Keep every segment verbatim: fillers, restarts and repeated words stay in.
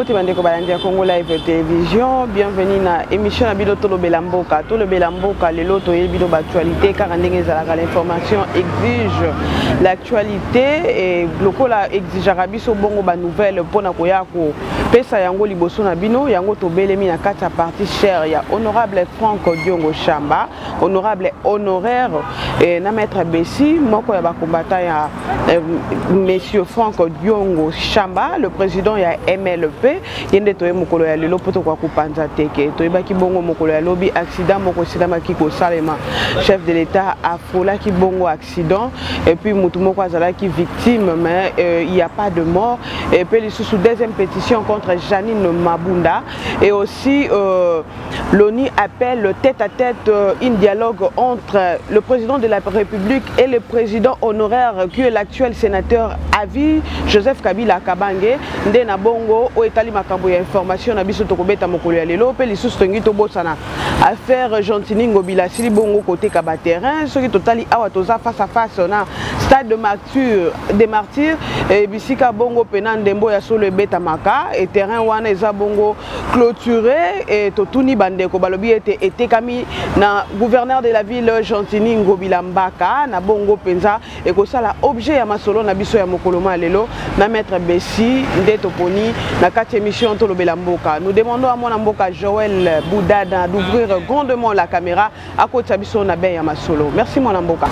Mbote bandeko balandia Congo Live Télévision, bienvenue na émission Abilo Tolo Belamboka. Tolo Belamboka, le loto et bilo d'actualité, car l'information exige l'actualité et loko la exige rabiso bongo ba nouvelle pona koyako. Pesa yango liboso na bino, yango to belemi na kata partie chère ya honorable Franck Diongo Chamba, honorable honoraire et na maître Bessi, moko ya ba combattant ya monsieur Franck Diongo Chamba, le président ya M L P, yende toye mokolo ya lelo poto kwa kupanza teke toye baki bongo mokolo ya lobi accident moko sidama kiko salema chef de l'état afola ki bongo accident et puis mutu moko azala ki victime mais euh, il n'y a pas de mort et puis les sous deuxième pétition contre Janine Mabunda et aussi euh, l'ONU appelle tête à tête euh, un dialogue entre le président de la République et le président honoraire qui est l'actuel sénateur à vie Joseph Kabila Kabange ndena bongo o etali makambo ya information na biso tokobeta mokolo ya lelo pe lisusu tongi tobosana affaire Gentini Ngobila sili bongo côté kaba terrain soki totali awa toza face à face na stade de martyrs des martyrs et bisika bongo pena ndembo ya solo ebeta maka et terrain wana eza bongo clôturé et totuni bandeko balobi ete etekami na gouverneur de la ville Gentini Ngobila Mbaka na bongo penza et ko sala objet ya masolo na biso ya mokolo ma lelo na maître Bessi ndeto poni na quatre émissions Tolo Belamboka. Nous demandons à mon amboka Joël Boudana d'ouvrir grandement la caméra à côté de Bisso Nabe Yamasolo. Merci mon amboka.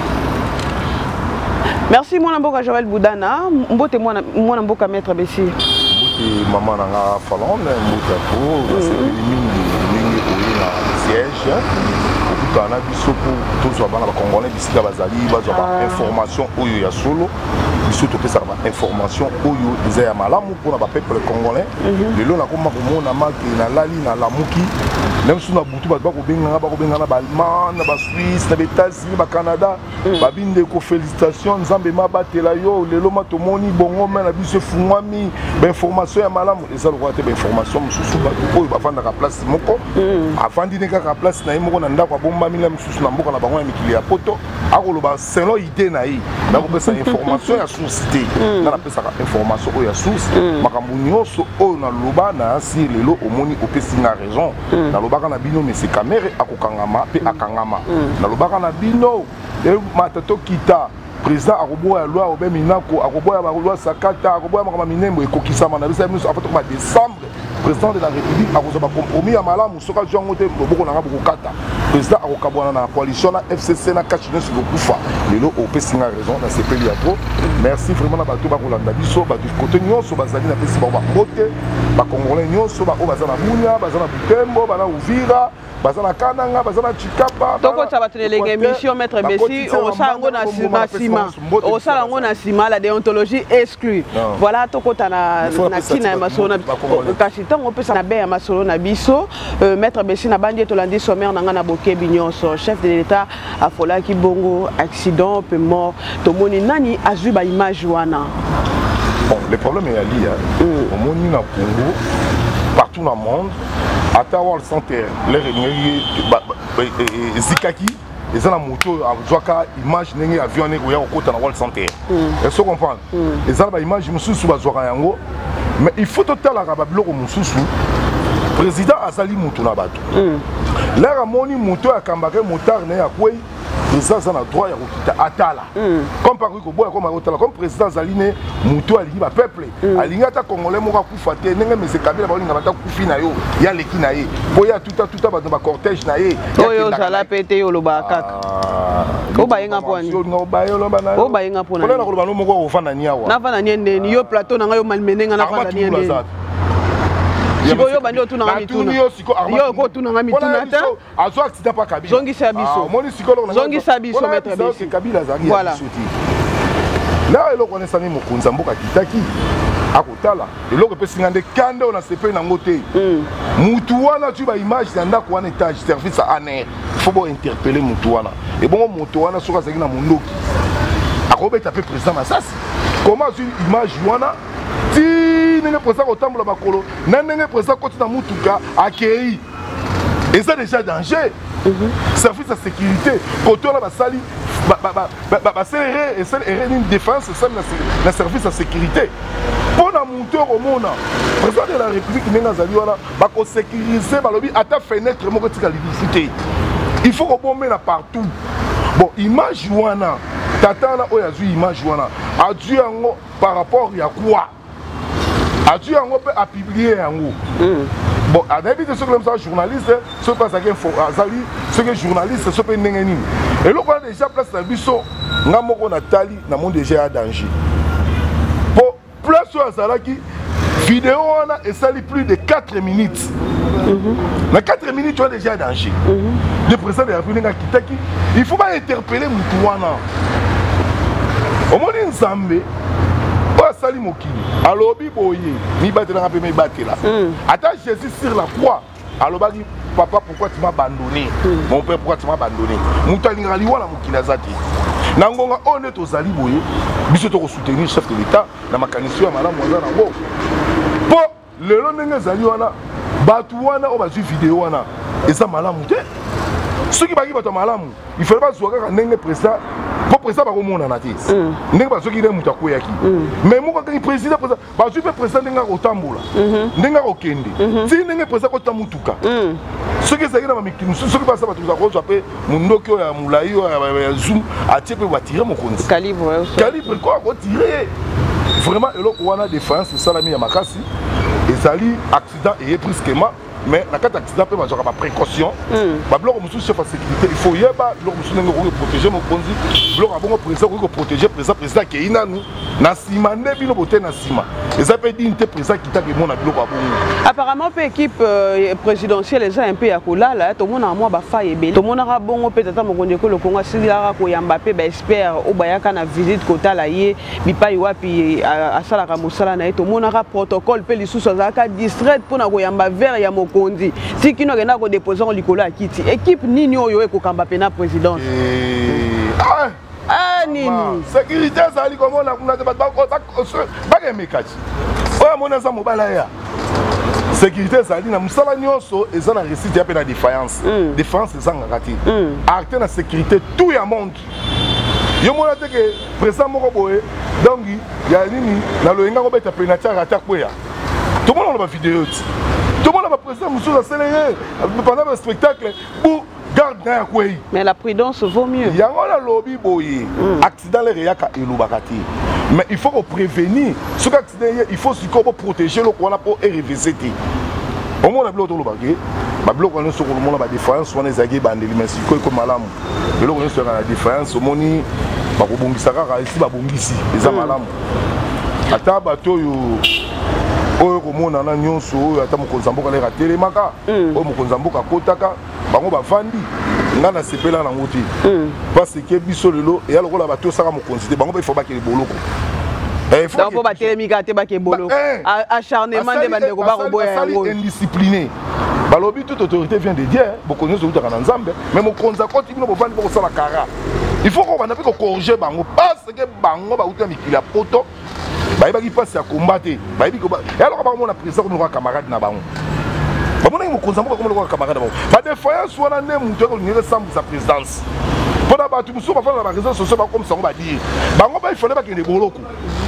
Merci mon amboka Joël Boudana. Mbote mon amboka maître Bessi. Mbote maman nanga Falon, mbote pour c'est mingi au siège. Okutana biso pour tous bana ba congolais bisika bazali bazwa ba information oyo ya solo. Biso to pesa ba information oyo eza ya malamu pour na peuple congolais. Lelo na koma komona maki na lali na lamuki même sous na butu ba ko benga ba ko benga na ba Allemagne na ba Suisse na ba États-Unis ba Canada ba binde ko félicitations nzambe mabatela yo lelo matomoni bongo mais na biso fungwami ba information ya malamu eza lo kwate ba information mususu ba oyo ba fanda ka place moko afandi ne ka place na yimo na ndako bomba mila mususu na mboka na bango ya mikili ya poto akoloba selon idée na yi na ko pesa information ya source na na pesa information oyo ya source makambo nyonso oyo na loba na si lelo omoni opesi na raison na loba kana bino mais c'est caméra akokangama pe akangama na loba kana bino e matato kita président akoboya loi obe minako akoboya ba loi sakata akoboya makama minembo ekokisama na bisa miso afato ba décembre président de la République a reçu un compromis à Malam, Soka Djongote, Boko Nanga Bokata. Président a reçu la coalition F C C na Kachine sur le Koufa. Les lots au Pessin a raison dans ces pays à trop. Merci vraiment à Batou Bakolanda Bisso, Batou Côté Nyon, Sobazani na Pessi Baba Bote, Bakongolais Nyon, Soba Obazana Bounia, Bazana Butembo, Bana Ouvira. Bazana Kananga, Bazana Chikapa. Toko Tsabatune les émissions Maître Bessi, au Sango na Sima, au Sango na Sima, la déontologie exclue. Voilà, Toko Tana Kina Masona, Kachitan, on peut s'en abeiller à Masolo Nabiso, Maître Bessi na Bandi Tolandi Sommer Nanga Naboke Bignon, chef de l'État, à Fola Kibongo, accident, peu mort, Tomoni Nani, Azuba image Wana. Bon, le problème est à l'I A. Au Moni na Congo, partout dans le monde, à Tawal Santé, les Zikaki, les gens moto à Zouaka, image n'engé avion n'engé au côté de la Wall Santé. Est-ce que vous comprenez? Les gens image monsieur sous Zouaka yango, mais il faut total la rabablo comme monsieur président Azali Moutouna Bato. Là ramoni moto à Kambake motard né à quoi? Président a le droit de Atala. Comme par exemple, comme comme président Zaline, Moutou a dit peuple. Alinga ta Congolais moka kufate, nenga mais c'est Kabila ba linga ta kufi na yo, ya leki na ye. Boya tout à tout à ba cortège na ye. Oyo zala pété yo lobaka. Ko ba yenga poni. Ko ba yo lobana. Ko ba yenga poni. Ko na ko ba no moko ofana ni awa. Na fana ni ndeni yo plateau na yo malmenenga na fana ni ndeni. Siko yo bandi otuna ngami tuna. Yo ko tuna ngami tuna ta. Azo accident pa Kabila. Zongi sabiso. Moni sikolo na. Zongi sabiso maître Bessi. Kabila zagi. Voilà. Là elo connaît ni mokonza mboka kitaki. Akotala. Elo ko pesi ngande kande ona sepe na ngote. Mutu wana tu ba image ya ndako wana étage service à aner. Faut bo interpeller mutu wana. Et bon mutu wana soka zagi na mundoki. Akobeta pe président Masasi. Comment une image wana ti nenge président kotambola bakolo na nenge président koti na mutuka akei et ça déjà danger service de sécurité côté on a basali ba ba ba ba serré et c'est une défense c'est le service de sécurité pour na moteur au monde président de la république ndenge azali wana bakosécuriser balobi ata fenêtre moko tika l'électricité il faut kobomela partout bon image wana tata na oyo azwi image wana azwi yango par rapport ya quoi azwi yango mpe apublier yango bon adayebi te soki lemisa journaliste soki mpe azalaki azali soki journaliste soki mpe ndenge nini eloko wana déjà place na biso nga moko natali na monde déjà ya danger po place oyo azalaki vidéo wana esali plus de quatre minutes na quatre minutes wana déjà ya danger le président de la République akitaki il faut pas interpeller mutu wana omoni nzambe oyo asali mokili alobi boye mibatelanga mpe mibatela ata Jésus sur la croix alobaki papa pourquoi tu m'as abandonné mon père pourquoi tu m'as abandonné mutu alingaka liwa na mokili aza te na ngonga oyo nde tozali boye biso tokosoutenir chef de l'état na makanisi ya malamu aza nango mpo lelo ndenge ezali wana bato wana oyo bazwi video wana eza malamu te soki baki bato ya malamu ifale bazwa kaka ndenge président mpo président bakomonana te ndenge bazoki nde moto akweyaki mais moko akangi président président bazwi mpe président ndenge akotambola ndenge akokende ti ndenge président akota mutuka soki ezalaki na bamikili mosusu soki basa bato bakozwa mpe mondoki oyo ya molai oyo ya zoom atie mpe batire mokonzi calibre ko akotire vraiment eloko wana défense esalami ya makasi ezali accident eye brusquement mais na kati accident mpe bazwaka baprécaution babiloko mosusu chef ya sécurité il faut yeba biloko mosusu ndenge okoki protéger mokonzi biloko abongo président okoki koprotéger président président akei nanu na nsima nde bino bote na nsima eza mpe dini te président kitaka emona biloko abongo apparemment mpe équipe présidentielle eza un peu ya kolala tomonaka mwa bafai ebele tomonaka bongo mpe tata mokonzi ekolo kongo asililaka koyamba mpe baexpert oyo bayaka na visite kotala ye bipai wapi asalaka mosala na ye tomonaka protocole mpe lisusu azalaka distrait mpona koyamba vere ya mokonzi kondi si kino kena ko déposer likolo ya kiti équipe nini oyo ekokamba pena président ah ah nini sécurité zali komona kuna te ba ba mekati oya mona za mobala ya sécurité zali na musala nyonso eza na récit ya pe na défaillance défense ezanga kati acte na sécurité tout ya monde yo mona te ke président moko boye donc ya nini na loyenga ko beta penalty attaque boya tout le monde a vidéo tout le monde a président Moussou accéléré pendant le spectacle pour garder un quoi. Mais la prudence vaut mieux. Il y a un lobby boy accident les réacs et l'oubakati. Mais il faut prévenir ce accident il faut se protéger le qu'on a pour revisiter. Au moins on a bloqué le baguette. Ma bloc on est sur le monde la défense on est zagé bandeli mais c'est quoi comme malam. Le on est sur la défense au moni ba ko bongisa kaka ici ba bongisi eza malam. Ata bato yo oyo komona na nyonso oyo ata mokonzi mboka leka telemaka oyo mokonzi mboka kotaka bango bavandi nga na sepela nango te parce que biso lelo eya lokola bato osaka mokonzi te bango mpe ifo bakele boloko donc po batelemika te bakele boloko acharnement nde bandeko bakoboya yango indiscipliné balobi toute autorité vient de Dieu bokonzi nyonso eutaka na nzambe mais mokonzi akoti bino bovandi bokosala kara il faut kobanda mpe kokorige bango parce que bango bauta mikili ya poto bayebaki mpasi ya combattre bayebi alors bakomona président comme lokola camarade na bango bamonaki mokonzi mboka comme lokola camarade na bango badéfaillance wana nde moto akolingeli esambwisa présidence mpona bato mosusu bafanda na baréseau sociaux bakomisa yango badire bango baifale bakende boloko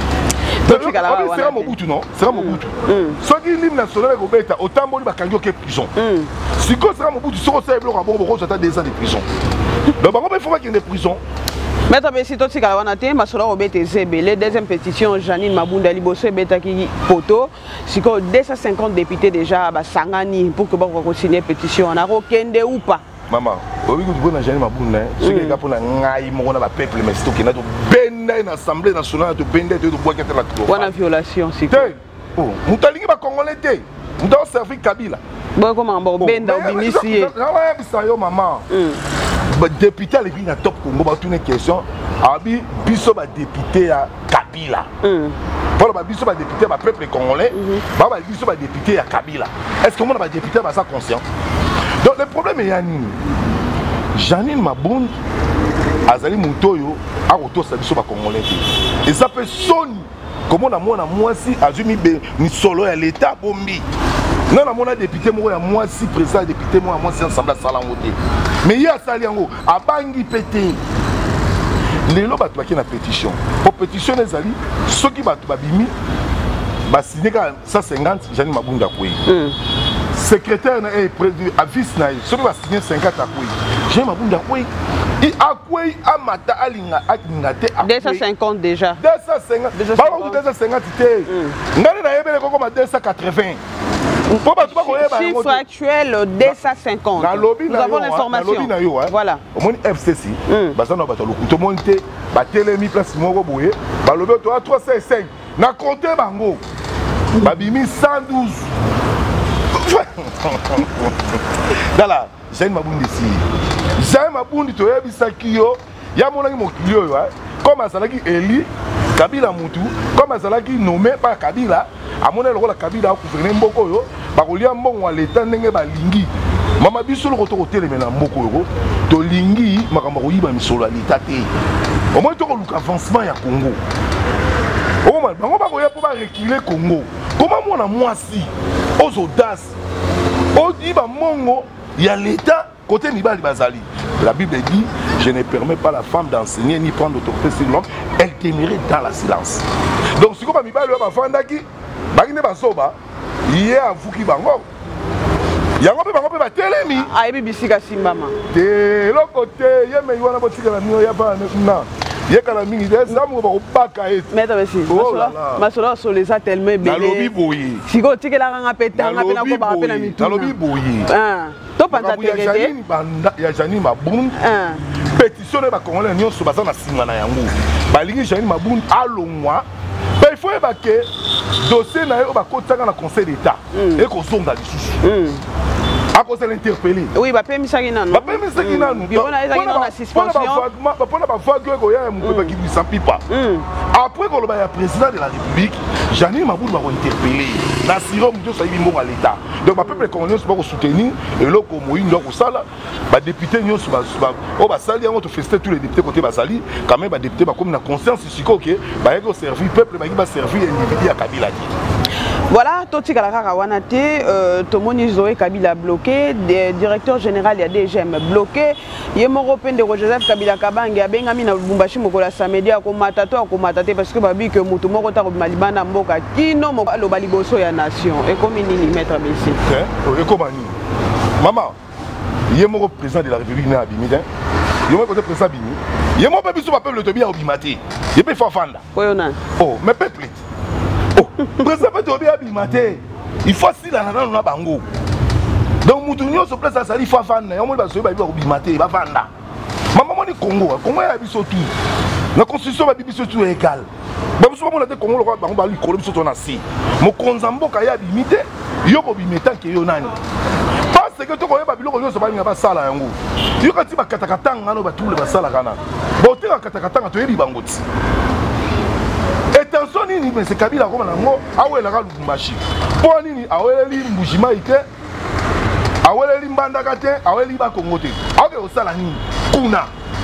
sera mobutu non sera mobutu soki l'hymne national ekobeta otamboli bakangi oke prison sikoyo sera mobutu soki osala biloko ya bongo bokozwa ata deux ans de prison donc bango baifo bakende prison. Maître Bessito Tika Wanate, Masora Obete Zebele, deuxième pétition, Janine Mabunda Liboso, Betaki Poto, Siko deux cent cinquante députés déjà à Sangani pour que vous continuez pétition. On a Rokende ou pas? Maman, vous avez Janine Mabunda, ce qui est pour la Naï, mon peuple, mais c'est qu'il a de Benda, une assemblée nationale de Benda, de bois qui est la tour. On a violation, c'est quoi? Moutalingi va congolais, nous avons servi Kabila. Bon, comment bon, Benda ou Binici? Maman. Député à l'église top Congo, bah une question. Abi biso ba député à Kabila. Pour ba biso ba député ba peuple congolais, bah ba biso ba député à Kabila. Est-ce que mon ba député ba ça conscient? Donc le problème est Yanine. Janine Mabunda azali mutoyo a auto sa biso ba congolais. Et ça fait sonne comment na moi na moi si azumi be ni solo ya l'état bombi. Non, non, mon député, moi, moi, si président député, moi, moi, c'est ensemble à Salangoté. Mais il y a ça, il y a un bangi pété. Les lois battent la pétition. Pour pétition, les alliés, ceux qui battent Babimi, bah signé cent cinquante Janine Mabunda Koué. Secrétaire est prévu à vice na celui va signer cinquante à Koué. Janine Mabunda Koué. Il a Koué à Mata Alinga Akingate à deux cent cinquante déjà. deux cent cinquante. Bah on deux cent cinquante té. Ngani na yebele ko comme deux cent quatre-vingts. Chiffre actuel deux cent cinquante. Nous avons l'information. Voilà. Au moins F C C. Bah ça n'a pas le coup. Tout le monde était bah télémi place Moko Boué. Bah le but toi trois cent cinq. Na compté bango. Bah bimi cent douze. Dala, j'ai ma bondi ici. J'ai ma bondi to yebi sakio. Ya mona ki mokilio yo. Comme azalaki Eli Kabila Mutu, comme azalaki nommé par Kabila. A mon rôle à Kabila pour gouverner Mboko yo, ba kolia mbongo l'état ndenge ba lingi. Mama biso le retour au télé maintenant Mboko yo, to lingi makamba ko yiba misolo à l'état té. Au moins to ko luka avancement ya Congo. Au moins bango ba ko ya pour ba reculer Congo. Comment moi na mwasi aux audaces. O yiba mongo ya l'état côté Mibali Bazali. La Bible dit, je ne permets pas la femme d'enseigner ni prendre l'autorité sur l'homme, elle demeurait dans la silence. Donc si comme Mibali va fanda ki Bagine basoba, hier à vous qui bango. Yango pe bango pe ba telemi. Ah ebi bisika simbama. De l'autre côté, yé me ywana botika la mio ya ba na. Yé kala mingi de zamu ba baka et. Mais merci. Masola, masola so les a tellement belé. Na lobi boyi. Siko tike la ranga petanga pe na ko ba pe na mitu. Na lobi boyi. Ah. To panta tegete. Ya Janine banda, ya Janine Mabunda. Ah. Pétition de ba congolais nyonso baza na singa na yango. Ba lingi Janine Mabunda alongwa. Ben, il faut que le dossier na le Conseil d'État et qu'on sonde dans les à cause de l'interpeller. Oui, bah pas mis ça qui n'a. Bah pas mis ça qui n'a. On a été dans la suspension. Pour ne pas voir que il y a un peu qui ne s'appuie pas. Après qu'on le président de la République, Janine Mabunda va interpeller. La Syrie, nous sommes à l'État. Donc, ma peuple congolais va soutenir et là comme Moïse donc ça là, bah député nous sur au Basali on te festait tous les députés côté Basali, quand même bah député bah comme la conscience ici OK, bah il va servir peuple, bah il va servir individu à Kabila. Voilà, Toti Kalakara Wanate, euh, Tomoni Zoé Kabila bloqué, directeur général ya D G M bloqué, Yemo Européen de Joseph Kabila Kabange, Abengami na Bumbashi Mokola Samedi à Komatato à Komatate parce que Babi que Moutou Moko Taro Malibana Mboka, Kino Mokalo Baliboso ya Nation, et comme il maître Bessi. Et comme Maman, Yemo président de la République na Abimi, Yemo côté président Abimi, Yemo peuple sur peuple de bien Abimati, Yemo Fafanda. Oh, mais peuple. Président Tobi Abimate, il faut si la nana na bango. Donc Moutounio se place à Sali Fafana, on va se battre Abimate, va vanda. Maman ni Congo, Congo a biso tout. La constitution va biso tout égal. Ba biso mo la de Congo le roi bango ba li kolo biso tona si. Mo konzambo ka ya bimite, yo ko bimeta ke yo nani. Parce que to ko ba biloko yo so ba ngaba sala yango. Yo ka ti ba katakatanga no ba tout le ba sala kana. Ba te ka katakatanga to yebi bango ti. Attention nini mais c'est Kabila comme nango awela ka Lubumbashi. Po nini awela li mbujima ite. Awela li mbandaka te, awela li ba Kongo te. Awe osala nini? Kuna.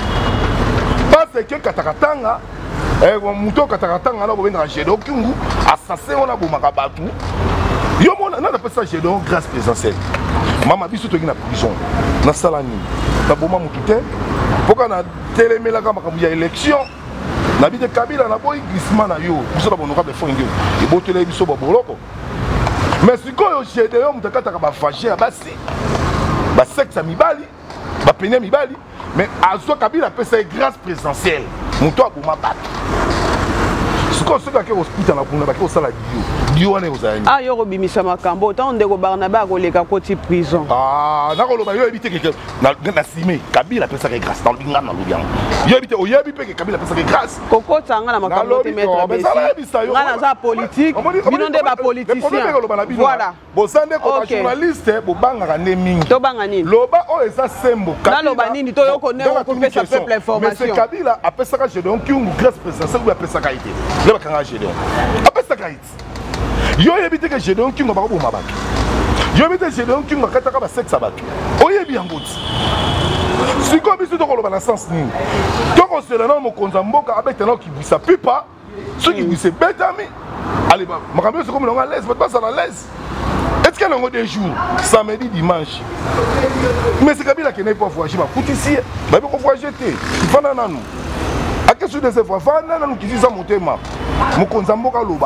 Parce que katakatanga eh muto katakatanga na bobenda jedo kungu assassin on a bomaka batu. Yo mona na pesa jedo grâce présidentielle. Mama biso to na prison. Na sala nini? Ta boma mutute. Poka na telemela ka makambu ya élection. Nabide Kabila na boy glissement na yo biso ba honorable fo ndio e botele biso ba boloko mais sikoyo chéde yo mutakata ka ba fâché ba si ba sexe mibali ba penya mibali mais azo Kabila pesa grâce présidentielle muto abuma bat sikoyo soka ke hospital na kuna ba ke osala dio dio wana ozani ah yo robimisa makambo tant ndeko Barnaba ko leka koti prison ah na ko loba yo ebite ke na na sime Kabila pesa grâce dans binga na lubiang yo ebite o yebi pe ke Kabila pesa grâce koko tanga na makambo te mettre besi ngana za politique bino nde ba politicien voilà bosande ko ba journaliste bo banga ka ne mingi to banga nini loba o eza sembo Kabila na loba nini to yo ko ne ko pesa peuple information mais Kabila a pesa ka jedon kiungu grâce présidentielle ou a pesa ka ite le ba kanga jedon a pesa ka ite yo yebite ke jedon kiungu ba ko boma baki yo yebite jedon kiungu ka taka ba sexe baki o yebi angoti si comme biso to ko loba na sens nini to ko sela na mo konza mboka abeta na ki bisa pipa ce qui vous se betami allez ba makambo c'est comme longa l'aise pas ça na l'aise est-ce qu'il y a un des jours samedi dimanche mais c'est Kabila qui n'est pas voyagé ba ici ba ko voyager te fana nanu a question de ces fois fana nanu qui dit ça motema mo konza mboka loba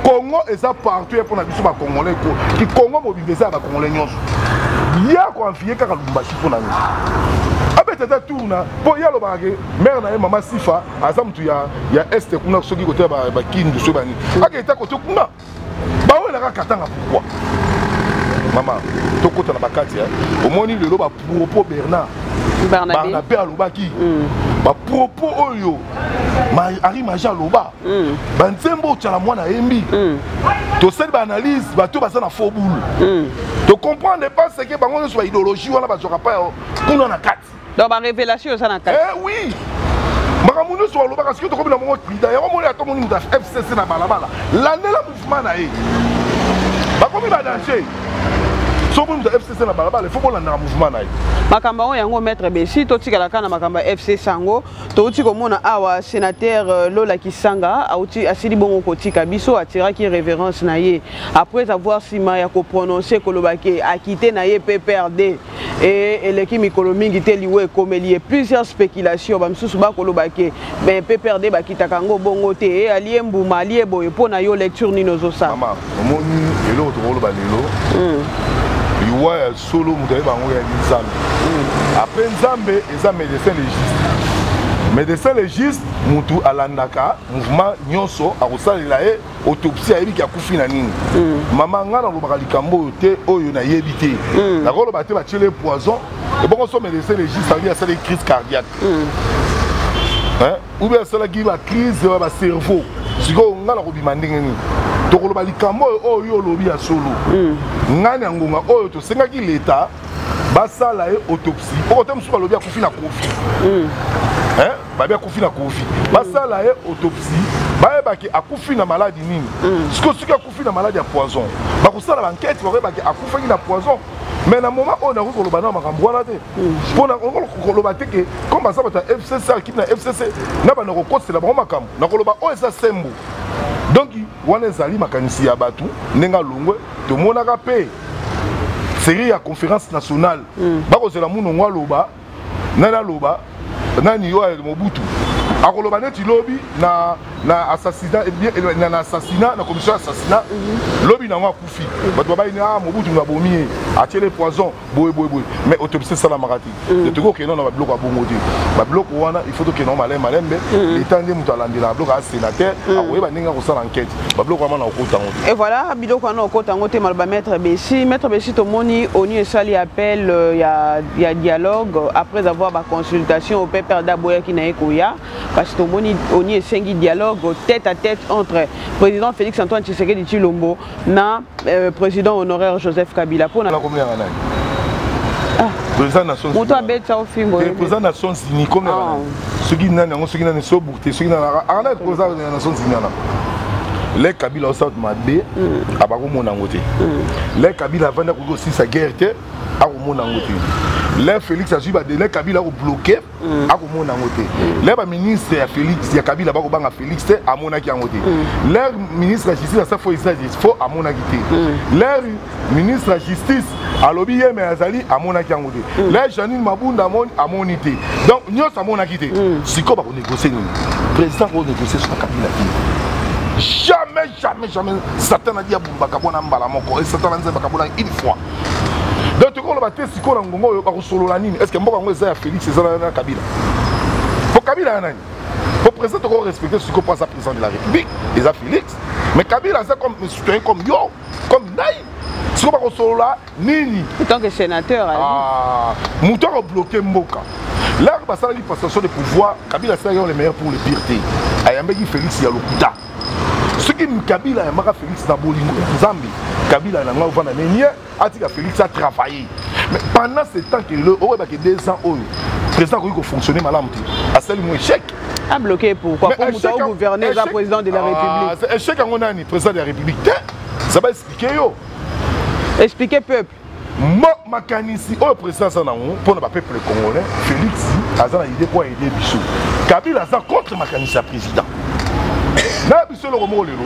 Congo est ça partout pour la mission congolais qui Congo mobilisé à congolais nyonso. Ya ko enfier kaka Lubumbashi pour na. Abe tata tourna pour ya lo bagé mère na maman Sifa azam tu ya ya est kuna soki côté ba ba kindu so bani. Aka eta côté kuna. Ba wela ka katanga pourquoi? Maman, to kota na bakati hein. Au moni le lo ba propos Bernard. Barnabé. Barnabé alobaki. Ba propos oyo. Ma ari maja loba. Ba nzembo tchala mwana embi. To sel ba analyse ba to ba na faux boule. To comprendre pas ce que bango sur idéologie wala ba zoka pa kuna na kati. Donc ba révélation ça na kati. Eh oui. Makamuno so loba parce que to comme na mongo leader. Ya mo le ato moni na F C C na balabala. L'année la mouvement na e. Ba comme ba danger. So bon F C C na balabala, il faut qu'on ait un mouvement na. Makamba on yango maître Bessi to tika kana makamba F C Sango to tika mona awa sénateur Lola Kisanga auti asili bongo kotika biso atira ki révérence na ye après avoir sima ya ko prononcer kolobake a quitté na ye P P R D et eleki mikolo mingi te liwe komelier plusieurs spéculations ba msusu ba kolobake ben P P R D ba kitaka ngo bongo te e ali mbuma ali boye pona yo lecture nino zosa mama omoni elo to koloba lelo Iwa solo mutaye bango ya Nzambe. Après Nzambe, eza médecin légiste. Médecin légiste, mutu alandaka, mouvement nyonso, akosalela e autopsie ayebi ki akufi na nini. Mama nga na lobaka likambo te oyo na yebi te. Na ko loba te ba tiele poison, et bon so médecin légiste, ça veut dire ça des crises cardiaques. Hein? Ou bien ça la qui la crise de ba cerveau. Siko nga na ko bimandenge ni. Tokoloba likambo oyo lobi ya solo. Ngani ngonga oyo to sengaki l'état basala e autopsie. Okote musuka lobi ya kufi na kofi. Hein? Ba bia kufi na kofi. Basala e autopsie. Ba baki akufi na maladie nini? Siko sika akufi na maladie ya poison. Ba kusala ba enquête ba baki akufi na poison. Mais na moment on a ko loba na makambo wana te. Pona ko loba te ke comme ça ba F C C équipe na F C C na ba na ko kosela ba makambo. Na ko loba o esa sembo. Donc, on est allé makanisi abatu, nenga longwe, to monaka pe. Série à conférence nationale. Bako c'est la mounongwa loba, nana loba, nani yo Mobutu. Akoloba neti lobby na na assassinat et bien na assassinat na commission assassinat lobby na ngwa kufi. Bato ba ina Mobutu na bomi a tirer poison boy boy boy. Mais autopsie ça la marati. De tout que non na bloc a bomodi. Ba bloc wana il faut que non malem malembe l'état ndé mutu alandela bloc a sénateur a oyeba ninga ko sala enquête. Ba bloc wana na okota ngote. Et voilà biloko wana okota ngote malba maître Bessi, maître Bessi to moni oni esali appel ya ya dialogue après avoir ba consultation au P P R D Boya ki na ekoya. Parce que on y est un dialogue tête à tête entre le président Félix Antoine Tshisekedi Tshilombo et le président honoraire Joseph Kabila. Pour la combien d'années? Président Nations Unies. Le président Nations Unies, combien d'années? Ceux qui n'ont ceux qui n'ont pas bourté, ceux qui n'ont pas de président des Nations Unies. Les Kabila au centre Mabé, à Baroumon Nangote. Les Kabila avant aussi sa guerre, à Baroumon Nangote. Les Félix a suivi les Kabila au bloqué à Baroumon Nangote. Les ministres à Félix, il y a Kabila Baroumon à Félix à Monaki Nangote. Les ministres de la justice à sa fois il faut à Monaki. Les ministres de la justice à Lobby mais Azali à Monaki Nangote. Les Janine Mabunda à Monité. Donc nous à Monaki. C'est quoi pour négocier nous? Président pour négocier sur Kabila. Jamais, jamais, jamais, Satan a dit à Boubakabona Mbalamoko et Satan a dit à Bakabona une fois. Donc, tu vois, si on a un solo la ligne, est-ce que moi, je suis Félix et Zana Kabila? Pour Kabila, pour le président, on respecter ce qu'on pense à président de la République, et à Félix. Mais Kabila, c'est comme un citoyen comme yo, comme Naï. Si on a un solo là, Nini. En tant que sénateur, ah, Mouton a bloqué Mboka. Là, il y a une passation de pouvoir. Kabila, c'est le meilleur pour les pires. Ayambeki Félix, il y a le Kouta. Ce qui est Kabila et Mara Félix Naboli, Zambie, Kabila et Nangwa Vana Ménier, a dit que Félix a travaillé. Mais pendant ce temps que le haut est deux ans, le président a fonctionné mal à celle où échec. A bloqué pourquoi? Pour le gouverner le président de la République. C'est échec en a président de la République. Ça va expliquer. Expliquer peuple. Moi, Makanisi, au président pour le peuple congolais, Félix a une idée pour aider Bissou. Kabila a contre Makanisi, président. Na biso le romo lelo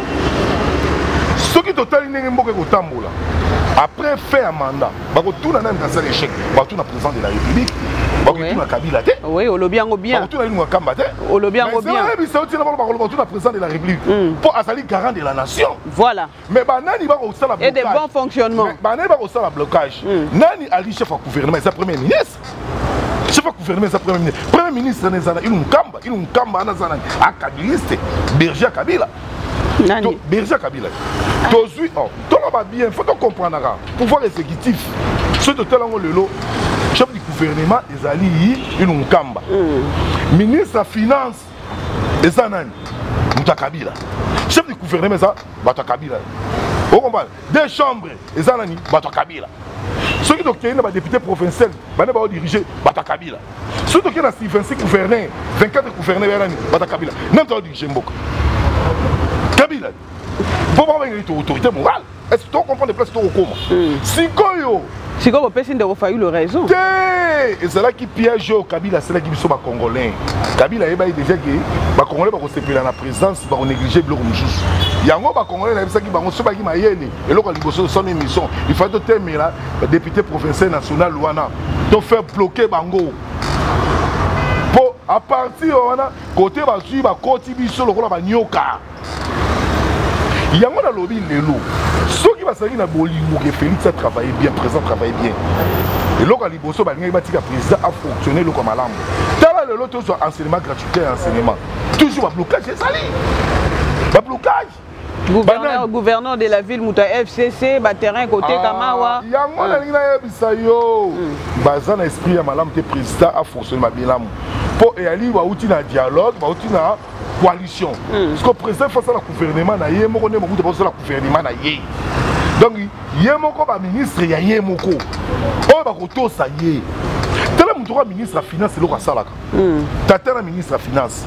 soki totali ndenge mboka kotambola après fait un mandat bako tuna na dans l'échec bako tuna président de la République bako tout na Kabila te. Oui, au lobby en bien. Tout na ligne Kamba te. Au lobby en bien. Mais c'est aussi le président de la République. Pour Azali garant de la nation. Voilà. Mais banani va au salon et de bon fonctionnement. Banani va au salon blocage. Nani ali chef du gouvernement, c'est premier ministre. Chef du gouvernement, c'est premier ministre. Premier ministre Nezana, il nous Kamba, il nous Kamba Nazana, à Kabiliste, Berger Kabila. Nani Berger Kabila. Tozui, oh, tout va bien, faut comprendre là. Pouvoir exécutif. Ce de tel le lot, chef du gouvernement, Ezali, il nous Kamba. Ministre des Finances, Ezanani, Mouta Kabila. Chef du gouvernement, ça, Bata Kabila. Vous comprenez? Des chambres, Ezanani, Bata Kabila. Ceux qui ont été députés provinciaux, ils vont diriger Bata Kabila. Ceux qui ont été vingt-six gouverneurs, vingt-quatre gouverneurs, Bata Kabila. Même toi, diriger Mboka. Kabila. Vous avez une autorité morale. Est-ce que tu comprends les places au coma? Si Goyo. Si Goyo, personne n'a pas eu le raison. Et c'est là qui piège au Kabila, c'est là qui sont les Congolais. Kabila est déjà que les Congolais vont se faire la présence, vont négliger le bloc mouchous. Il y a un Congolais qui vont se faire la et là, quand ils son émission, il faut terminer là, le député provincial national Luana, de faire bloquer Bango. Pour à partir de côté de la côté de la Nyoka. Il y a un lobby de l'eau. Ceux qui vont s'arrêter dans Bolivie, Félix a travaillé bien, présent travaille bien. Et là, quand il bosse, le président a fonctionné comme un lambe. T'as le lot sur enseignement gratuit et enseignement. Toujours un blocage, c'est ça. Un blocage. Gouverneur, gouverneur de la ville, Mouta F C C, terrain côté Kamawa. Il y a un yo. Bazan esprit à malam, le président a fonctionné bien. Pour y aller, il y a un dialogue, il y a une coalition. Parce que le président face à la gouvernement, il y a un gouvernement. Donc, il y a un ministre, il y a un ministre. Oh, bah, auto, ça y est. Tel est ministre de la Finance, c'est le Rassalaka. Tu as un ministre de la Finance.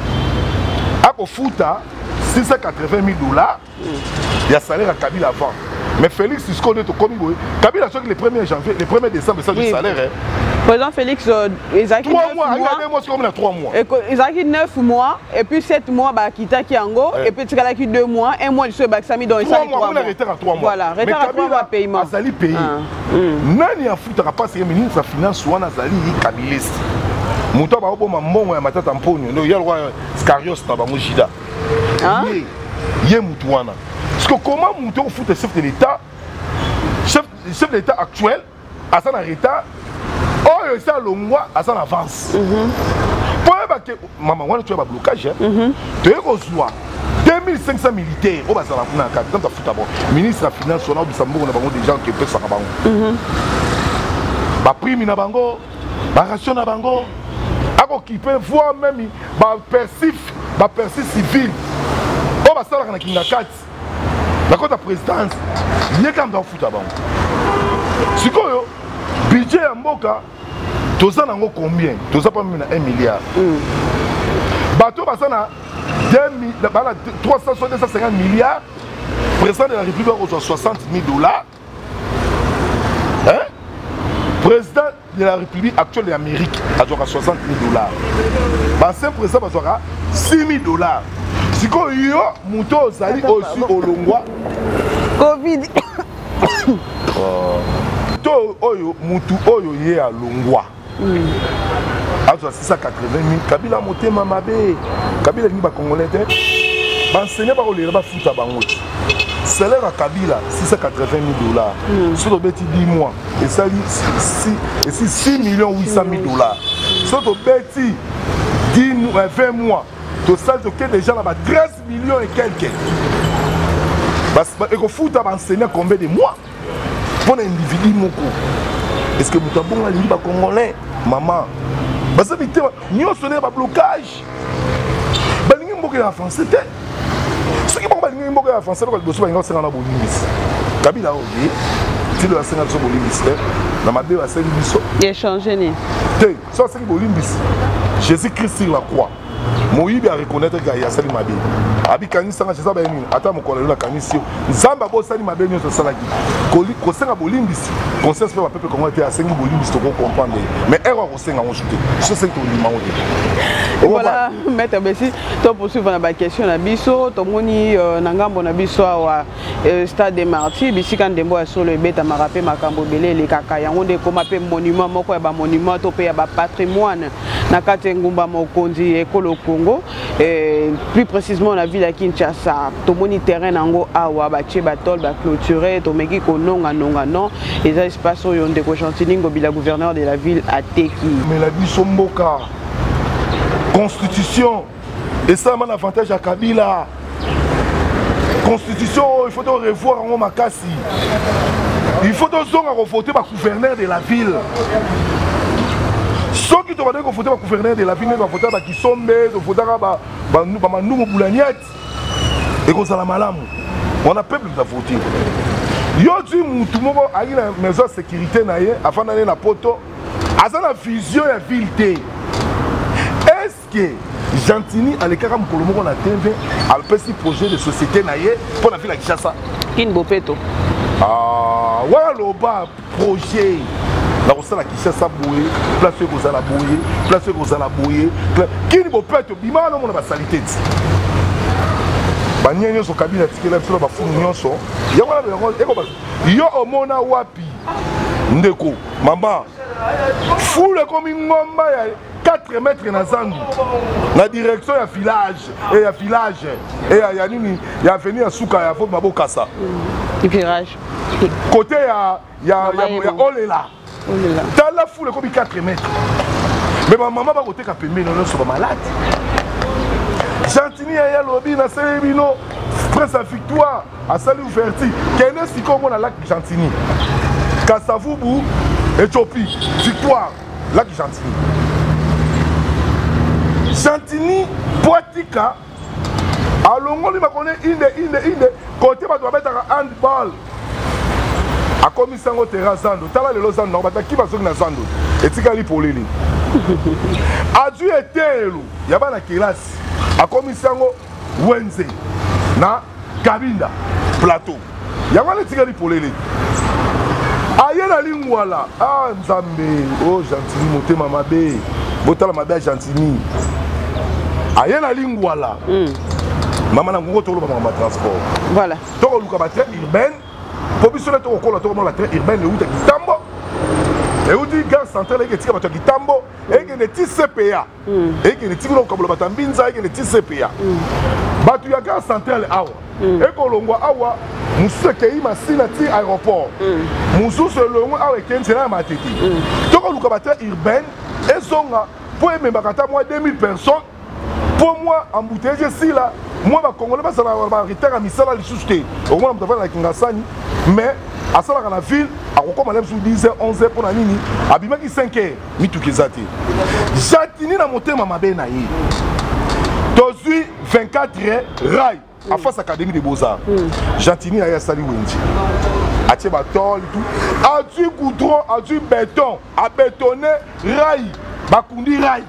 À Kofuta, six cent quatre-vingt mille dollars, il y a salaire à Kabila avant. Mais Félix, tu connais tout comme il Kabila, c'est le premier janvier, le premier décembre, c'est du salaire. Président Félix, ils ont trois mois, regardez-moi, c'est comme il trois mois. Ils ont neuf mois, et puis sept mois, bah, Kita Kiango, et puis tu as deux mois, un mois, je suis Baksami, donc trois mois, on a retard à trois mois. Voilà, retard à trois mois paiement. Azali payé. Nani a foutu à passer ministre de la Finance, ou Azali Kabiliste. Mouta ba obo mambo ya matata mponyo, no yalwa Scarios na bango jida. Ye, ye mutuana. Parce que comment Mouta fout le chef de l'État, chef, chef de l'État actuel, à son retard, oh, il y a le mois à son avance. Pour que maman, on a un blocage. Tu as deux mille cinq cents militaires, on va s'en faire un cadre. Quand tu as foutu d'abord, ministre de la Finance, on a des gens qui peuvent s'en faire. Ba prime na bango, ba ration na bango, qui peut voir même ba persif, ba persif civil. On va s'en faire un kingakat. La côte à présidence, il y a quand même dans foot à bango. Si quoi yo, budget en Mboka, tous en ont combien? Tous en pas même un milliard. Bateau basana trois cent cinquante milliards. Président de la République reçoit soixante mille dollars. Hein? Président de la République actuelle de l'Amérique a soixante mille dollars. L'ancien président a six mille dollars. Si vous avez Mouto Zali aussi au Longwa. Covid. Moutou Oyo yé à Longwa. A six cent quatre-vingt mille. Kabila Moté Mamabé. Kabila n'est pas congolais. Enseignant par le Léba Fouta Bango. Salaire à Kabila, six cent quatre-vingt mille dollars. Sur le bêtis dix mois, et ça c'est six millions huit cent mille dollars. Sur le bêtis vingt mois, tu sais que déjà là-bas treize millions et quelques. Et que fout à enseigner combien de mois pour un individu moko. Est-ce que vous avez bon à l'île congolais, maman? Parce que nous avons un blocage. Nous avons un français. Ce qui est bon, c'est français, c'est que nous avons un bolimbis. Kabila Obi, si le Sénat est bolimbis, dans ma deux à cinq bisous. Il a changé. Ça, c'est bolimbis. Jésus-Christ sur la croix. Moïse a reconnaître qu'il y a Salim Mabi. Abi Kani Sanga, je sais pas, attends, mon collègue, la Kanisio. Zamba Bo Salim Mabi, nous sommes salagi. Conseil à bolimbis. Conseil à peuple comment était à cinq bolimbis, tu comprends. Mais erreur au sein à mon jeté. Je sais que tu dis, Voilà, maître Bessi, tu poursuivre la question na biso, to moni nangambo na biso wa stade des Martyrs, bisi kan dembo sur le beta marape makambo belé les kaka yango de koma pe monument moko ya ba monument to pe ya ba patrimoine na kati ngumba mokonzi ekolo Congo et plus précisément la ville à Kinshasa. To moni terrain nango awa ba che batol ba clôturer to meki ko nonga nonga non et ça espace oyo ndeko Chantiningo bila gouverneur de la ville à Teki. Mais la biso mboka Constitution, et ça a un avantage à Kabila. Constitution, il faut revoir en Makassi. Il faut voter par gouverneur de la ville. Ceux qui doivent voter par gouverneur de la ville, ils doivent voter par Kisombe, ils doivent voter par Nouveau Boulagnette. Et comme ça, la malam. On a peuple qui a voté. Yo dit tout le monde a une maison de sécurité avant d'aller dans la poto. A ça la vision de la ville. Est-ce que Gentini à l'écart de Kolomo a T V a le petit projet de société pour la ville de Kinshasa? Kin Bopeto. Ah, voilà le bas projet. La Rosa la Kinshasa bouée, place Rosa la bouée, place Rosa la bouée. Kin Bopeto, bima non mon basalité. Banyenyo so kabila tikela filo ba funu nyonso. Ya wala eko ba. Yo omona wapi? Ndeko, mama. Foule comme une ngomba ya quatre mètres na zandu. La direction ya village et ya village et ya nini ya venir à Souka ya Fort Mabokasa. Du virage. Côté ya ya ya Olela. Olela. Dans la foule comme quatre mètres. Mais ma maman va côté kapembe non so malade. Gentini ya lobi na Selebino Prince à Victoire à Salut Ouverti. Kene siko mo na lac Gentini. Kasavubu Éthiopie, Victoire, lac Gentini. Gentini, Poitika, à Longo, il m'a connu inde, inde, inde, côté va doit mettre un handball. À commissaire au terrain Zando, t'as le Zando, on va qui va sur Zando, et tu as pour l'île. A Dieu était loup, il y a pas la classe. À commissaire Wenze, na Kabinda, plateau. Il y a pas les tigres pour l'île. Aïe la lingwala, ah Nzambe, oh Gentini, motema mabe, botala mabe à Gentini. Aïe la lingwala, maman n'a pas tolo maman transport. Voilà. Toko luka ba train urbaine, pour biso toko kola toko la train urbaine, le outa Kitambo, et où dit gare centrale et tika ba Kitambo, et que les T C P A, et que les tigres comme le batambinza, et que les T C P A. Batu ya gare centrale awa, et que l'on voit awa. Moussa qui m'a signé à l'aéroport. Moussa se le voit avec un sénat à ma tête. Donc on a une urbaine et son pour me battre moi deux mille personnes. Pour moi en bouteille ici là, moi ma Congolais ça va arrêter à Misala les soucier. Au moins on va faire avec Ngasani, mais à ça dans la ville, à quoi on sous dix heures, onze heures pour la nuit, à bima qui cinq heures, mi tout qui zati. Jatini na monter ma bena yi. Dozui vingt-quatre heures rail. À face académie des beaux-arts, Gentini a sali Wendy. A tué batol tout. A tué goudron, a tué béton, a bétonné rail, bakundi rail.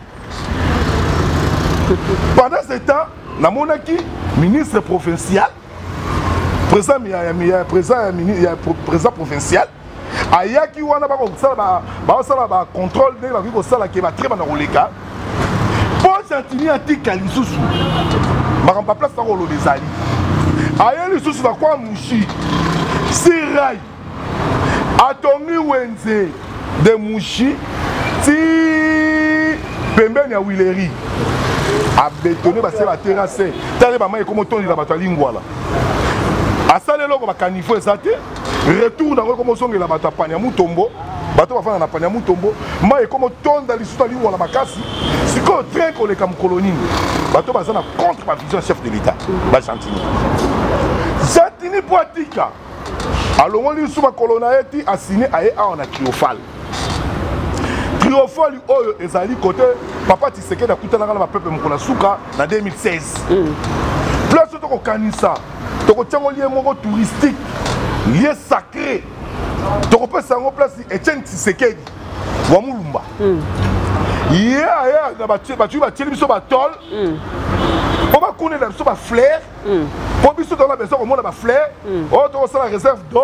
Pendant ce temps, na monaki ministre provincial, président président président provincial, ayaki wana ba ko sala ba ba sala ba contrôle de la ko sala ke ba très bana roleka. Pour Gentini a tika lisusu. Ma rampa place à Rolo des Ali. Aïe, les sous va quoi mouchi? Si rail. Atomi Wenze de mouchi. Si Pemben ya Willery. A bétonné, c'est la terrasse. T'as les mamans et comment on dit la bataille lingua là. A ça les logos va canifo et ça te. Retour dans le comment on dit la bataille Panyamoutombo. Bateau va faire la Panyamoutombo. Ma et comment on dans l'histoire lingua la Makasi. C'est quoi le train qu'on est comme colonie. Bateau va contre ma vision chef de l'État. Gentini. Gentini Poitika. Alors on dit sous ma colonnaïti assigné à on a triomphal. Triomphal oh ezali côté papa Tshisekedi na kutana na peuple mokona suka en deux mille seize. Place to ko kanisa. To ko tiango lié moko touristique. Lié sacré. To ko pesa ngo place Etienne Tshisekedi. Wa Mulumba. Yeah, yeah, na batu batu batu biso batol. Pour ba connaître biso ba fleur. Pour biso dans la maison on a ba fleur. Oh to ça la réserve d'eau.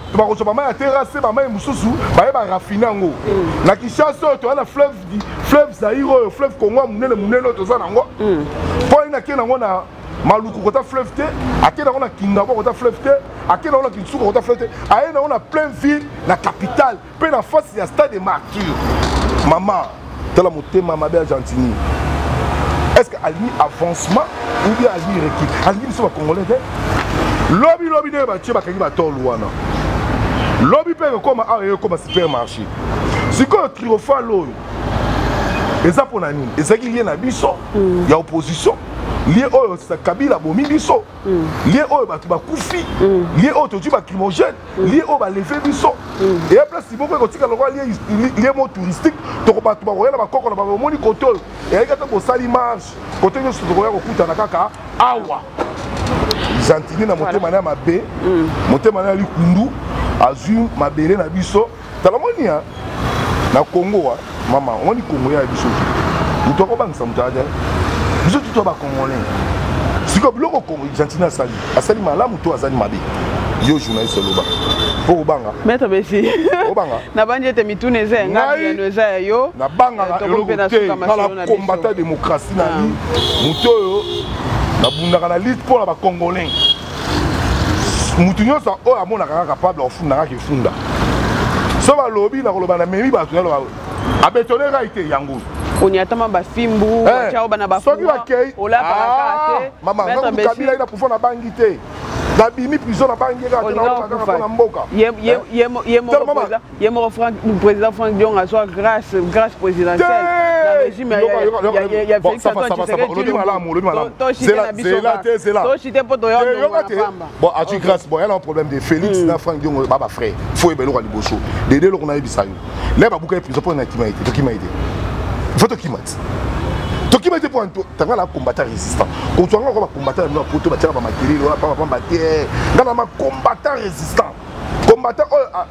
tu vas recevoir ma terrasse ba mai mususu ba ba raffiner ngo na Kinshasa to na fleuve fleuve Zaire fleuve Congo munene munene to za nango po ina ke nango na maluku kota fleuve te akena on a Kingabo kota fleuve te akena on a Kinsuka kota fleuve te aena on a plein ville la capitale pe na face ya stade de martyr maman tala motema mabe Argentine est-ce que alini avancement ou bien alini recul alini so ba congolais te lobby lobby de ba tie ba kangi ba tolo wana lobby pe comme a comme supermarché siko triomphal oyo eza pona nini ezaki lié na biso ya opposition lié oyo sa Kabila bomi biso lié oyo batu bakufi lié oyo totu ba crimogène lié oyo ba lever biso et après si beaucoup kotika lokwa lié lié mo touristique to ko batu ba koyela ba koko na ba moni koto et ekata ko sali marche koto nyo to koya ko kutana kaka awa Argentine na motema na mabe motema na likundu azum mabele na biso talamoni ya na Congo mama on Congo ya biso muto ko bangisa mutaja biso tout ba congolais siko biloko Congo Argentine asali asali malamu to azali mabe yo journaliste loba pour banga maître Bessi obanga na banje te mitune ze ngadi no za yo na banga na te na combattant démocratie na ni muto yo na bundaka na lutte pour ba congolais mutu nyonso oyo amonaka capable ofunda kaka efunda so balobi na koloba na memi bato na loba abetone raite yango onyatama bafimbu chao bana bafu soki bakei ola parakate mama ngoko Kabila ina pouvoir na bangi te na bimi prison na bangi ka na na mboka ye ye ye mo ye mo Frank président Frank Dion a soit grâce grâce présidentielle la régime ya ya Félix Antoine c'est là c'est là to chité poto yo bon a tu grâce bon il y a un problème de Félix na Frank Dion baba frère faut ebelo ka liboso de de lo na bisayo là ba buka prison pour na kimaite to kimaite faut to kimaite to kimaite pour to tanga la combattant résistant ko to nga ko combattant na poto ba tira ba matériel wala pa pa bater ngana ma combattant résistant combattant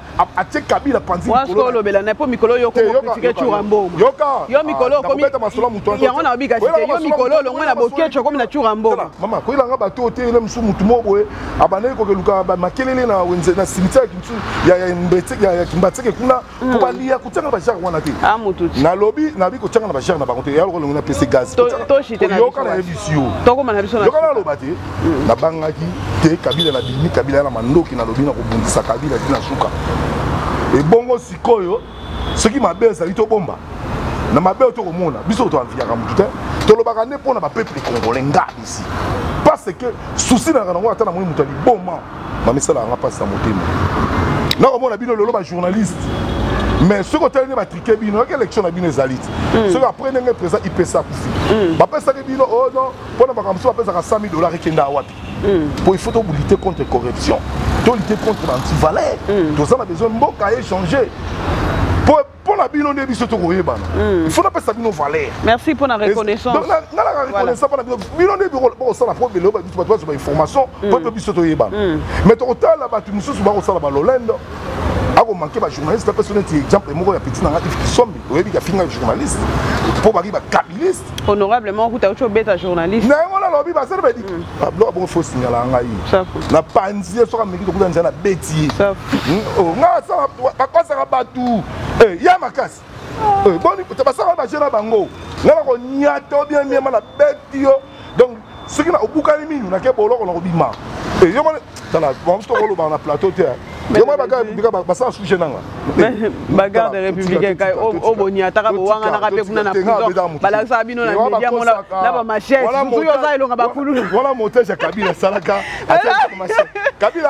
a tie Kabila panzi mikolo lobela na po mikolo yo ko critiquer Churambo yo mikolo ko mi yango na bika cité yo mikolo lo ngana bokecho ko na Churambo mama ko ilanga bato te le msu mutu mobo abane ko keluka ba makelele na wenze na cimetière kimsu ya ya mbetse ya kimbatseke kuna ko balia kutanga ba jara wana te ah mutu na lobby na biko tanga na ba jara na ba konte ya ko ngana pc gaz to chité na yo kana evisio to ko mana biso na yo kana lobati na bangaki te Kabila na bimi Kabila na mandoki na lobby na ko bundisa Kabila dina suka et bongo sikoyo ce qui mabe ezali to bomba na mabe to komona biso to anviaka mutu te to lobaka ne pona ba peuple congolais nga ici parce que souci na ngana ngata na moi mutu ali bomba ma misala nga passe na motema na komona bino lelo ba journaliste mais ce que tu as triqué bino quelle élection na bino ezali ce que après ndenge président I P S A kufi ba pesa ke bino oh non pona ba kamso ba pesa cent mille dollars ekenda wapi pour il faut lutter contre la corruption, lutter contre l'antivaleur. Tout ça, on a besoin de mboka échanger. Pour pour la bilan de biso to koyeba. Il faut pas ça nos valeurs. Merci pour la reconnaissance. Donc na la reconnaissance pour la bilan de pour ça la problème le ba tu pas information pour biso to yeba. Mais total la ba tu mususu ba ko sala ba lolendo. Ako manquer ba journaliste personne qui exemple moko ya petit na ngati sombi oyebi ka finga journaliste pour ba ba kabiliste honorablement ku ta ucho beta journaliste na ngona lobi ba sele ba di ablo bon faut signaler ngai na panzi so ka meki to kuza na beti oh nga sa ba kosa ka batu eh ya makasi eh boni to ba sa ba jena bango ngala ko nyato bien bien na beti yo donc ce qui na obukani minu na ke bolo ko na obima eh yo mona tala bon to ko lo ba na plateau te yo moi bagarre républicain basa sujet nanga bagarre de républicain kai o bonia taka bo wanga na kape kuna na prison bala sa bino na media mona na ba machete tu yo za ilonga bakulu wala montage Kabila salaka ata machete Kabila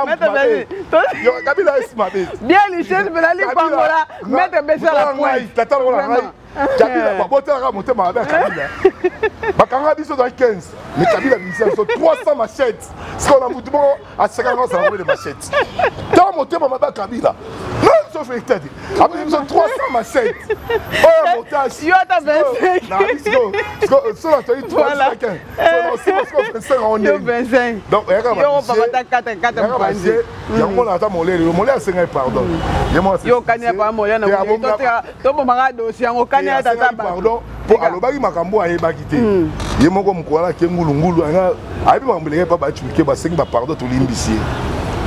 yo Kabila esmabe bien les chefs de la ligue bangola mettre baisser la pointe tata wala ngai Kabila ba botela motema ba Kabila bakanga biso dans quinze mais Kabila ministère so trois cents machettes ce qu'on a mutu bon à cinquante ça va de machettes tant motema ba Kabila non sauf état après ils ont trois cents machettes oh montage yo ta vingt-cinq na disco so la toi trois chacun so c'est parce qu'on fait ça on est vingt-cinq donc il y a yo papa ta quatre quatre panzi il y a mon ata molé le molé c'est un pardon yo kanya pa molé na to to manga dossier ngo kanya ta ta pardon pour alobaki makambo ayebaki te ye moko mkola ke ngulu ngulu anga ayibi mambeleke pa ba chuke ba sengi ba pardon to limbisi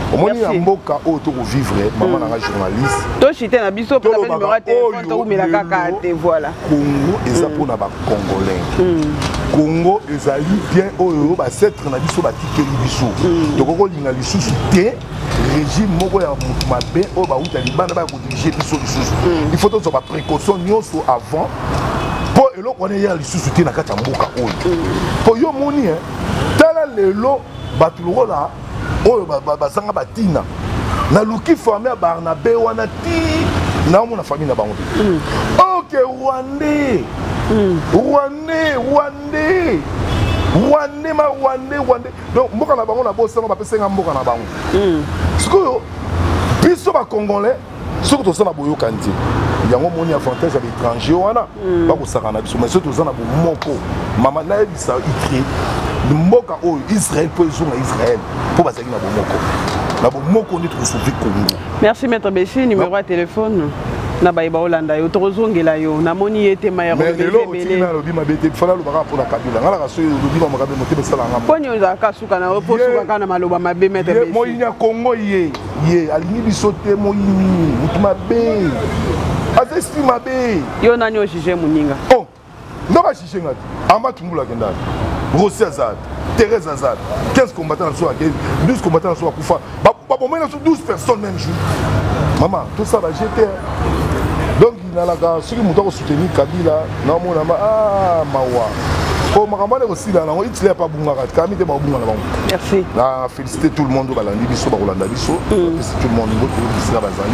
Au moins il y a mboka auto vivre maman na journaliste. To chité na biso pour la numéro de téléphone to mais la kaka te voilà. Congo eza pona ba congolais. Congo ezali bien oyo ba setre na biso ba tikeli biso. To koko linga lisusu te régime moko ya mutu mabe oyo ba uta libanda ba ko diriger biso lisusu. Il faut to ba précaution nyonso avant. Po eloko wana ya lisusu te na kati ya mboka oyo. Po yo moni hein. Tala lelo batu lokola oyo basanga batina na luki famille ya Barnabé wana ti na mona famille na bango te. OK Rwandais. Rwandais, Rwandais. Rwandais ma Rwandais, Rwandais. Donc mboka na bango na bosa ba pesa mboka na bango. Sikoyo biso ba congolais soko to sana boyo kanti. Yango moni avantage à l'étranger wana ba ko saka na biso mais soko to sana bo moko. Mama na bisa ikri mboka oyo Israël pour ezonga Israël pour bazaki na bomoko na bomoko ndi to sauver Congo. Merci maître Bessi, numéro de téléphone na bayiba Olanda yo tozongela yo na moni yete mayaro belé belé na lobi mabete fala lo baka pour la kabila ngala kaso lobi ba makabe mote sala ngam ponyo za kasuka na opo suka kana maloba mabe maître Bessi mo yinya Congo ye ye alingi bisote mo yini mutuma be azesti mabe yo nani o jije muninga oh ndoka jije ngati amba tumbula kendani Rossi Azad, Thérèse Azad, quinze combattants sont à douze combattants sont à Koufa. douze personnes même jour. Maman, tout ça va jeter. Donc, il y a la gare, ceux qui m'ont soutenu Kabila, non, mon ama, ah, Mawa. Comme Ramane aussi, là, il n'y a pas de bon Camille de Babou. Merci. Là, féliciter tout le monde au Balandi, Bisso, Barolanda, Bisso. Féliciter tout le monde au niveau de Bazali.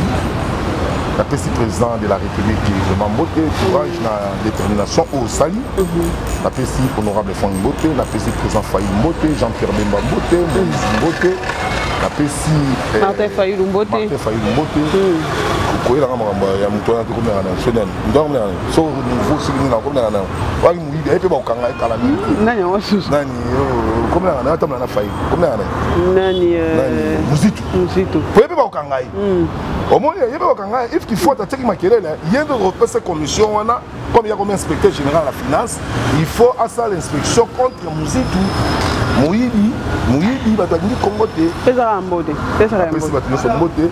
La président de la République de Mambote, courage, la détermination au Sali. La président honorable Fong Mbote, la président Faïl Mbote, Jean-Pierre Bemba Mbote, Moïse Mbote, la président Martin Faïl Mbote. Martin Faïl Mbote. Koye la ngamba ya mutwana to komera na Sweden. Ndong na so nouveau signé na komera na. Wa mu ibe epe ba ukanga kala ni. Nani wasusu. Nani komera na tamla na Faïl. Komera na. Nani Nani Muzitu. Muzitu. Po epe ba ukanga yi. Au moins il y a ba ukanga if qu'il faut attaquer makelele, il y a de repasser commission wana comme il y a comme inspecteur général de la finance, il faut à ça l'inspection contre Muzitu. Moyibi, Moyibi ba tangi Congo te. Pesa Mbote. Pesa Mbote. Pesa Mbote. Mbote.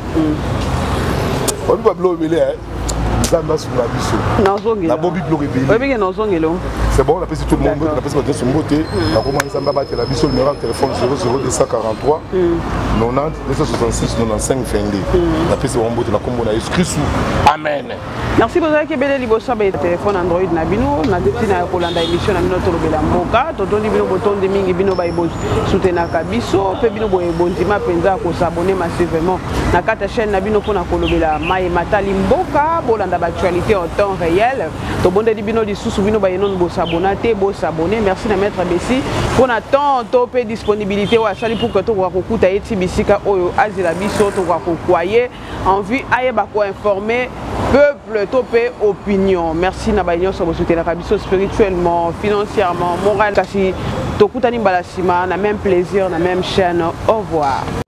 On va bloquer Zamba sur la biso. La bombe bloquée. C'est bon, on a passé tout le monde, on a passé son beauté. On a commencé à battre la biso, le numéro de téléphone zéro zéro deux cent quarante-trois quatre-vingt-dix deux cent soixante-six quatre-vingt-quinze vingt-deux. On a passé son beauté, on a comme on a écrit sous. Amen. Merci pour ça que belle libosa ba téléphone Android na bino na destina ya kolanda émission na bino tolobela mboka totondi bino boton de mingi bino ba ibo soutenaka biso pe bino boye bondima penza ko s'abonner massivement na kata chaîne na bino pona kolobela mai matali mboka bolanda ba actualité en temps réel to bonde di bino di susu bino ba yenon bo s'abonner bo s'abonner. Merci na maître Bessi pour na temps to pe disponibilité wa sali pour que to ko kuta eti bisika oyo azila biso to ko croyer en vue ayeba ko informer peuple topé opinion. Merci na baïnyo sur vous soutenir spirituellement, financièrement, moralement. Kasi tokutani balasima na même plaisir, na même chaîne. Au revoir.